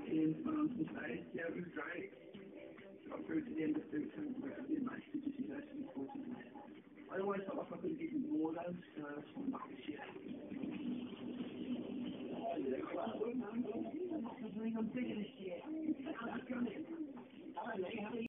And to say, yeah, it was great. Got through to the end of the term where I did manage to just actually important. I always felt like I could give more though, so that's one back this year. I'm bigger this year.